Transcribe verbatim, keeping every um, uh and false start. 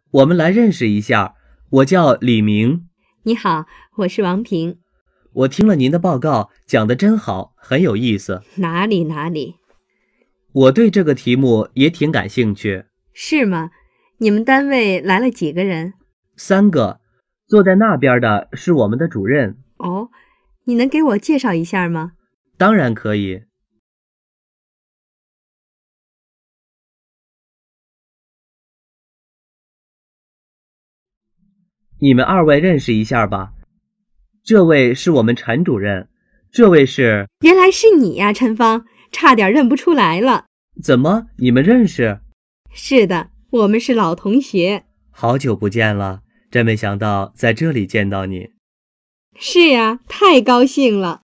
我们来认识一下，我叫李明。 你好，我是王平。 我听了您的报告，讲得真好，很有意思。 哪里哪里。 我对这个题目也挺感兴趣。 是吗？你们单位来了几个人？ 三个，坐在那边的是我们的主任。 哦，你能给我介绍一下吗？ 当然可以。你们二位认识一下吧。这位是我们陈主任，这位是…… 原来是你呀，陈芳，差点认不出来了。 怎么，你们认识？ 是的，我们是老同学。 好久不见了，真没想到在这里见到你。 是呀，太高兴了。